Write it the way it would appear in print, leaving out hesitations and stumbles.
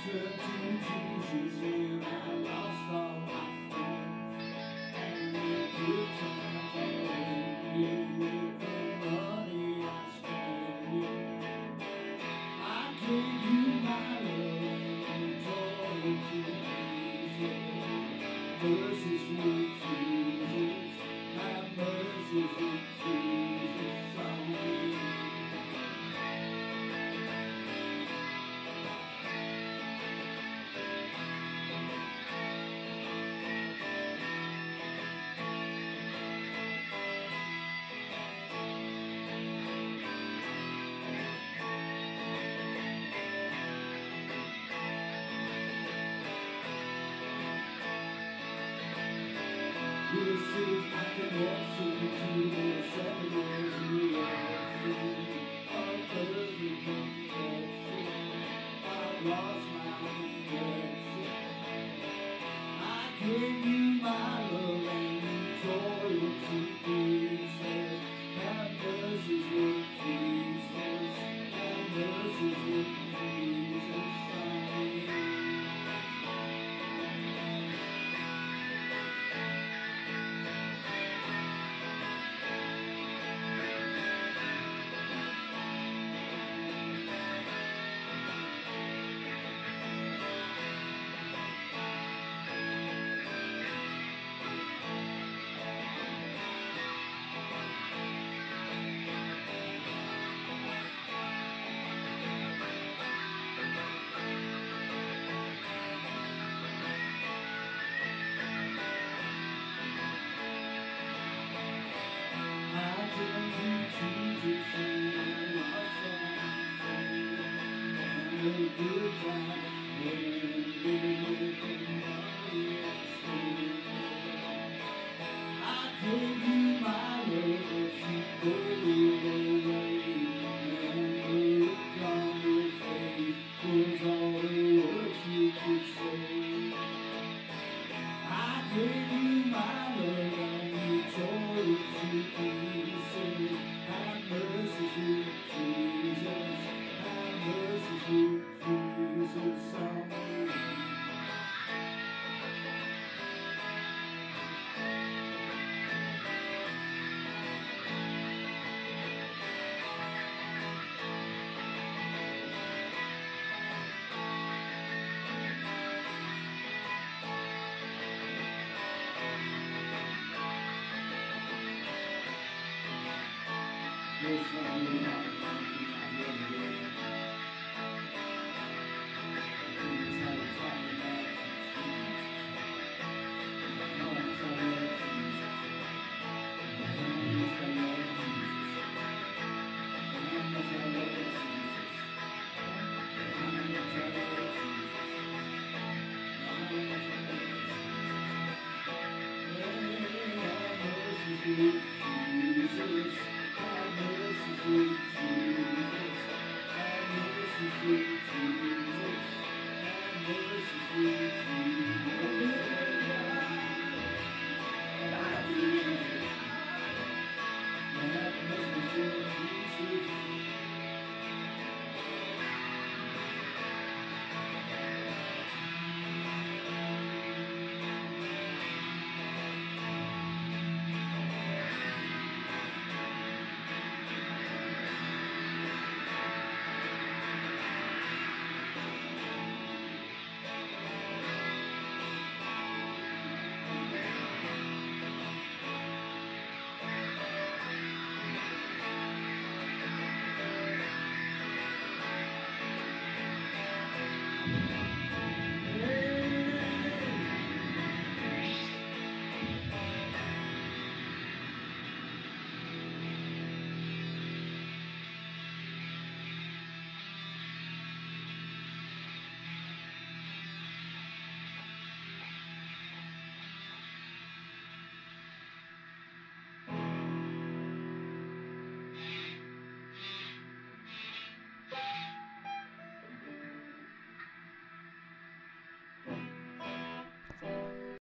turned to Jesus when I lost all my friends. And the good times all get away from money I spend. I gave you my love and joy to Jesus. Mercy, sweet Jesus, have mercy, sweet Jesus on me. This is my connection to the secondary reaction of perfect connection. I've lost my connection. I gave you my love and you tore it to pieces. Have mercy, Lord Jesus. Have mercy, Lord Jesus on me. A good time when living in money and spending. I gave you my love, but you threw it away. And the look on your face was all the words you could say. I gave you my love and you tore it to pieces. Have mercy, sweet Jesus. Have mercy, sweet Jesus on me. Yes, Jesus, have mercy, sweet Jesus, have mercy, sweet